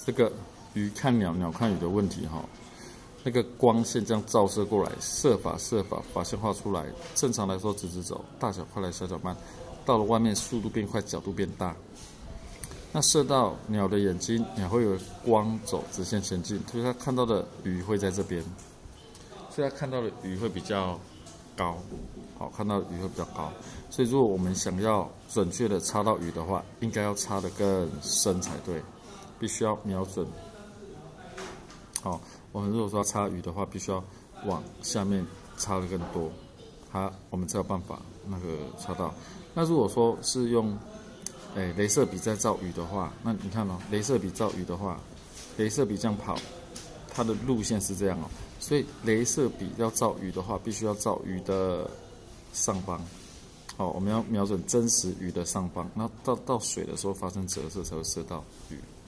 这个鱼看鸟，鸟看鱼的问题哈。那个光线这样照射过来，射法把线画出来。正常来说直直走，大小快来小小慢。到了外面速度变快，角度变大。那射到鸟的眼睛，鸟会有光走直线前进，所以它看到的鱼会在这边，所以它看到的鱼会比较高。好，看到的鱼会比较高。所以如果我们想要准确的插到鱼的话，应该要插得更深才对，必须要瞄准。好，我们如果说要插鱼的话，必须要往下面插的更多，我们才有办法那个插到。那如果说是用雷射笔在照鱼的话，那你看哦，雷射笔照鱼的话，雷射笔这样跑，它的路线是这样哦，所以雷射笔要照鱼的话，必须要照鱼的上方。好，我们要瞄准真实鱼的上方，然后到水的时候发生折射才会射到鱼。